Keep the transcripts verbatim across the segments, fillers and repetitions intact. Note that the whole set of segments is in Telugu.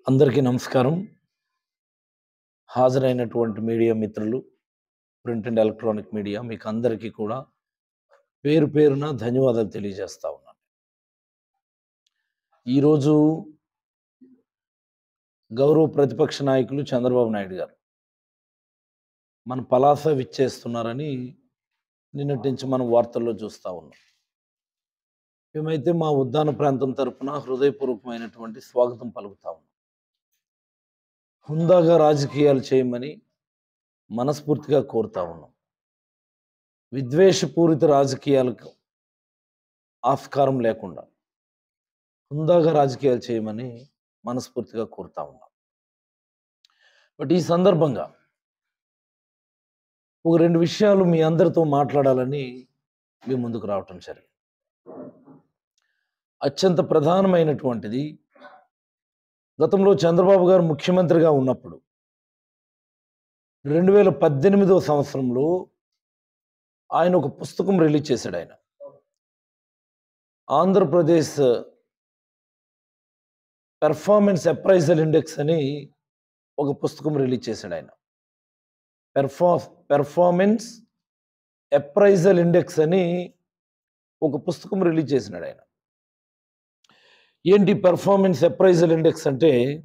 అందరికీ నమస్కారం. హాజరైనటువంటి మీడియా మిత్రులు, ప్రింట్ అండ్ ఎలక్ట్రానిక్ మీడియా మీకు అందరికీ కూడా పేరు పేరున ధన్యవాదాలు తెలియజేస్తా ఉన్నాను. ఈరోజు గౌరవ ప్రతిపక్ష నాయకులు చంద్రబాబు నాయుడు గారు మన పలాస విచ్చేస్తున్నారని నిన్నటి నుంచి మనం వార్తల్లో చూస్తా ఉన్నాం. మేమైతే మా ఉద్దాన ప్రాంతం తరపున హృదయపూర్వకమైనటువంటి స్వాగతం పలుకుతా ఉన్నాం. హుందాగా రాజకీయాలు చేయమని మనస్ఫూర్తిగా కోరుతా ఉన్నాం. విద్వేషపూరిత రాజకీయాలకు ఆస్కారం లేకుండా హుందాగా రాజకీయాలు చేయమని మనస్ఫూర్తిగా కోరుతా ఉన్నాం. బట్ ఈ సందర్భంగా ఒక రెండు విషయాలు మీ అందరితో మాట్లాడాలని మీ ముందుకు రావటం జరిగింది. అత్యంత ప్రధానమైనటువంటిది, గతంలో చంద్రబాబు గారు ముఖ్యమంత్రిగా ఉన్నప్పుడు రెండు వేల పద్దెనిమిదవ సంవత్సరంలో ఆయన ఒక పుస్తకం రిలీజ్ చేశాడు. ఆయన ఆంధ్రప్రదేశ్ పెర్ఫార్మెన్స్ అప్రైజల్ ఇండెక్స్ అని ఒక పుస్తకం రిలీజ్ చేశాడు. ఆయన పెర్ఫా పెర్ఫార్మెన్స్ అప్రైజల్ ఇండెక్స్ అని ఒక పుస్తకం రిలీజ్ చేసినాడు. ఆయన ఏంటి పెర్ఫార్మెన్స్ అప్రైజల్ ఇండెక్స్ అంటే,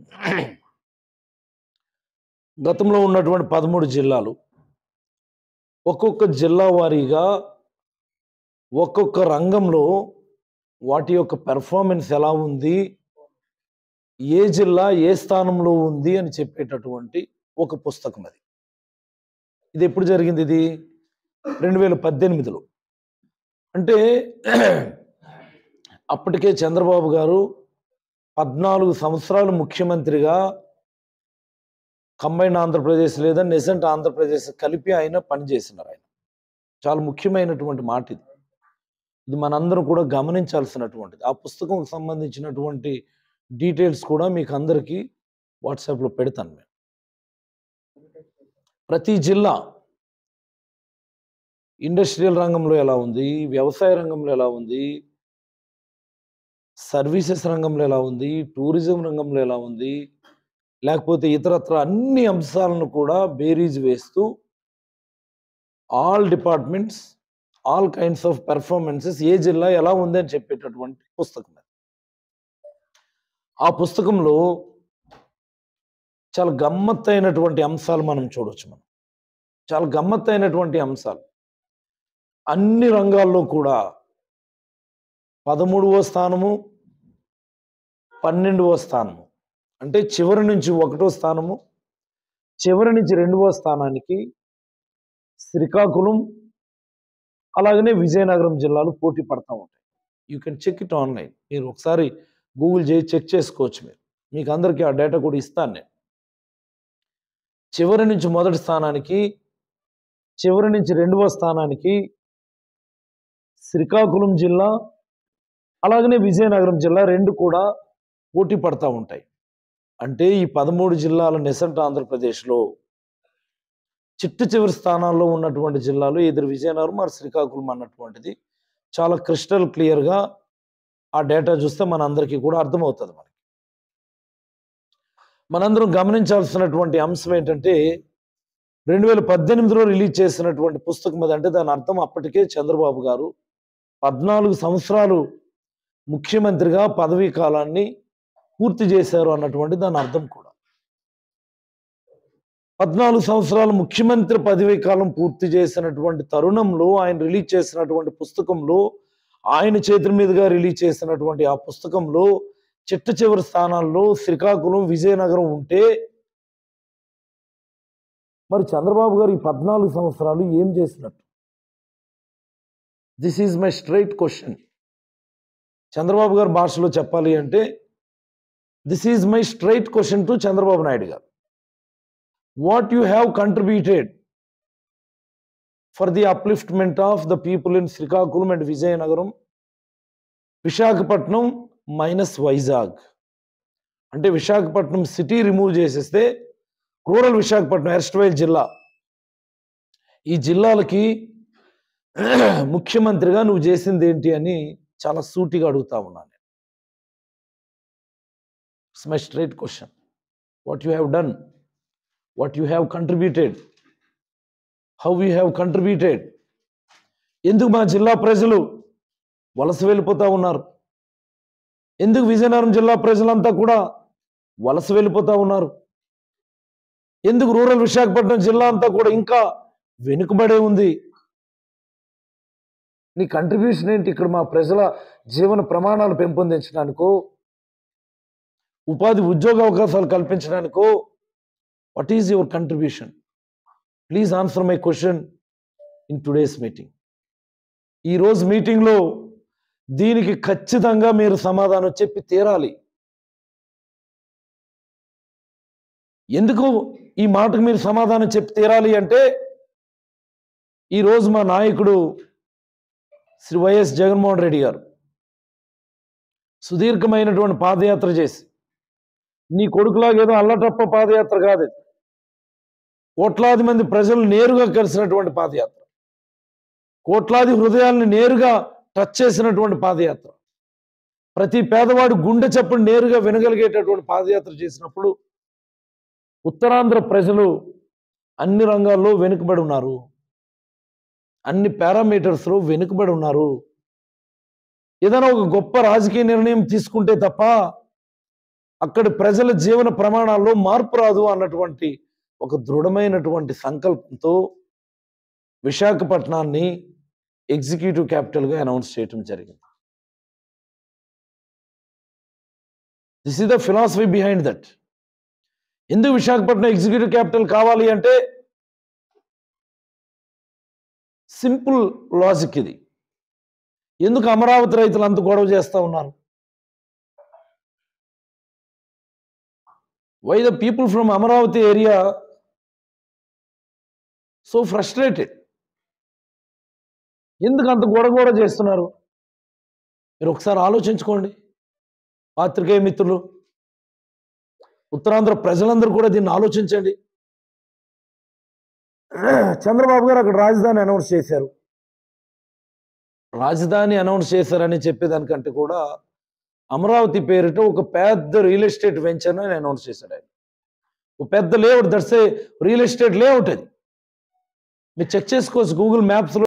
గతంలో ఉన్నటువంటి పదమూడు జిల్లాలు, ఒక్కొక్క జిల్లా వారీగా ఒక్కొక్క రంగంలో వాటి యొక్క పెర్ఫార్మెన్స్ ఎలా ఉంది, ఏ జిల్లా ఏ స్థానంలో ఉంది అని చెప్పేటటువంటి ఒక పుస్తకం. అది ఇది ఎప్పుడు జరిగింది? ఇది రెండు వేల పద్దెనిమిదిలో. అంటే అప్పటికే చంద్రబాబు గారు పద్నాలుగు సంవత్సరాలు ముఖ్యమంత్రిగా కంబైన్ ఆంధ్రప్రదేశ్ లేదా నెసెంట్ ఆంధ్రప్రదేశ్ కలిపి ఆయన పనిచేసినారు. ఆయన చాలా ముఖ్యమైనటువంటి మాట ఇది. ఇది మనందరం కూడా గమనించాల్సినటువంటిది. ఆ పుస్తకం సంబంధించినటువంటి డీటెయిల్స్ కూడా మీకు అందరికీ వాట్సాప్లో పెడతాను. నేను ప్రతి జిల్లా ఇండస్ట్రియల్ రంగంలో ఎలా ఉంది, వ్యవసాయ రంగంలో ఎలా ఉంది, సర్వీసెస్ రంగంలో ఎలా ఉంది, టూరిజం రంగంలో ఎలా ఉంది, లేకపోతే ఇతరత్ర అన్ని అంశాలను కూడా బేరీజ్ వేస్తూ all departments, all kinds of performances ఏ జిల్లా ఎలా ఉంది అని చెప్పేటటువంటి పుస్తకం. ఆ పుస్తకంలో చాలా గమ్మత్తైనటువంటి అంశాలు మనం చూడవచ్చు. మనం చాలా గమ్మత్తైనటువంటి అంశాలు అన్ని రంగాల్లో కూడా పదమూడవ స్థానము, పన్నెండవ స్థానము, అంటే చివరి నుంచి ఒకటో స్థానము, చివరి నుంచి రెండవ స్థానానికి శ్రీకాకుళం అలాగనే విజయనగరం జిల్లాలు పోటీ పడతా ఉంటాయి. You can check it online. మీరు ఒకసారి గూగుల్ చేసి చెక్ చేసుకోవచ్చు. మీరు మీకు అందరికీ ఆ డేటా కూడా ఇస్తాను నేను. చివరి నుంచి మొదటి స్థానానికి, చివరి నుంచి రెండవ స్థానానికి శ్రీకాకుళం జిల్లా అలాగనే విజయనగరం జిల్లా రెండు కూడా పోటీ పడతా ఉంటాయి. అంటే ఈ పదమూడు జిల్లాల నెసెంట్ ఆంధ్రప్రదేశ్లో చిట్ట చివరి స్థానాల్లో ఉన్నటువంటి జిల్లాలు ఎదురు విజయనగరం మరి శ్రీకాకుళం అన్నటువంటిది చాలా క్రిస్టల్ క్లియర్గా ఆ డేటా చూస్తే మన అందరికీ కూడా అర్థమవుతుంది. మనకి మనందరం గమనించాల్సినటువంటి అంశం ఏంటంటే, రెండు వేల పద్దెనిమిదిలో రిలీజ్ చేసినటువంటి పుస్తకం అది. అంటే దాని అర్థం అప్పటికే చంద్రబాబు గారు పద్నాలుగు సంవత్సరాలు ముఖ్యమంత్రిగా పదవీ కాలాన్ని పూర్తి చేశారు అన్నటువంటి దాని అర్థం కూడా. పద్నాలుగు సంవత్సరాలు ముఖ్యమంత్రి పదవీ కాలం పూర్తి చేసినటువంటి తరుణంలో ఆయన రిలీజ్ చేసినటువంటి పుస్తకంలో, ఆయన చేతుల మీదుగా రిలీజ్ చేసినటువంటి ఆ పుస్తకంలో చిట్ట చివరి స్థానాల్లో శ్రీకాకుళం, విజయనగరం ఉంటే, మరి చంద్రబాబు గారు ఈ పద్నాలుగు సంవత్సరాలు ఏం చేసినట్టు? This is my straight question. Chandrababu garu భాషలో చెప్పాలి అంటే, this is my straight question to Chandrababu Naidu garu. What you have contributed for the upliftment of the people in Srikakulam and Vizianagaram, Visakhapatnam minus Vizag. అంటే విశాఖపట్నం సిటీ రిమూవ్ చేసేస్తే రూరల్ విశాఖపట్నం ఎర్స్ట్వైల్ జిల్లా, ఈ జిల్లాలకి ముఖ్యమంత్రిగా నువ్వు చేసింది ఏంటి అని చాలా సూటిగా అడుగుతా ఉన్నాను. It's my straight question. what you have done, what you have contributed, how you have contributed. ఎందుకు మా జిల్లా ప్రజలు వలస వెళ్ళిపోతూ ఉన్నారు? ఎందుకు విజయనగరం జిల్లా ప్రజలంతా కూడా వలస వెళ్ళిపోతూ ఉన్నారు? ఎందుకు రూరల్ విశాఖపట్నం జిల్లా అంతా కూడా ఇంకా వెనుకబడే ఉంది? నీ కంట్రిబ్యూషన్ ఏంటి? ఇక్కడ మా ప్రజల జీవన ప్రమాణాలు పెంపొందించడానికో, ఉపాధి ఉద్యోగ అవకాశాలు కల్పించడానికో, what is your contribution? Please answer my question in today's meeting. ఈరోజు మీటింగ్లో దీనికి ఖచ్చితంగా మీరు సమాధానం చెప్పి తీరాలి. ఎందుకు ఈ మాటకు మీరు సమాధానం చెప్పి తీరాలి అంటే, ఈరోజు మా నాయకుడు శ్రీ వైఎస్ జగన్మోహన్ రెడ్డి గారు సుదీర్ఘమైనటువంటి పాదయాత్ర చేసి, నీ కొడుకులాగా ఏదో అల్లటప్ప పాదయాత్ర కాదు, కోట్లాది మంది ప్రజలు నేరుగా కలిసినటువంటి పాదయాత్ర, కోట్లాది హృదయాలను నేరుగా టచ్ చేసినటువంటి పాదయాత్ర, ప్రతి పేదవాడు గుండె చప్పుడు నేరుగా వినగలిగేటటువంటి పాదయాత్ర చేసినప్పుడు ఉత్తరాంధ్ర ప్రజలు అన్ని రంగాల్లో వెనుకబడి ఉన్నారు, అన్ని పారామీటర్స్లో వెనుకబడి ఉన్నారు. ఏదైనా ఒక గొప్ప రాజకీయ నిర్ణయం తీసుకుంటే తప్ప అక్కడి ప్రజల జీవన ప్రమాణాల్లో మార్పు రాదు అన్నటువంటి ఒక దృఢమైనటువంటి సంకల్పంతో విశాఖపట్నాన్ని ఎగ్జిక్యూటివ్ క్యాపిటల్గా అనౌన్స్ చేయడం జరిగింది. This is the philosophy behind that. ఎందుకు విశాఖపట్నం ఎగ్జిక్యూటివ్ క్యాపిటల్ కావాలి అంటే సింపుల్ లాజిక్ ఇది. ఎందుకు అమరావతి రైతులు అంత గొడవ చేస్తూ ఉన్నారు? Why the people from Amaravati area so frustrated? ఎందుకు అంత గొడవ గొడవ చేస్తున్నారు? మీరు ఒకసారి ఆలోచించుకోండి పాత్రికేయ మిత్రులు, ఉత్తరాంధ్ర ప్రజలందరూ కూడా దీన్ని ఆలోచించండి. చంద్రబాబు గారు అక్కడ రాజధాని అనౌన్స్ చేశారు. రాజధాని అనౌన్స్ చేశారని చెప్పేదానికంటే కూడా అమరావతి పేరిట ఒక పెద్ద రియల్ ఎస్టేట్ వెంచర్ని ఆయన అనౌన్స్ చేశాడు. ఆయన ఒక పెద్ద layout, that's a real estate layout. అది మీరు చెక్ చేసుకోవచ్చు గూగుల్ మ్యాప్స్లో.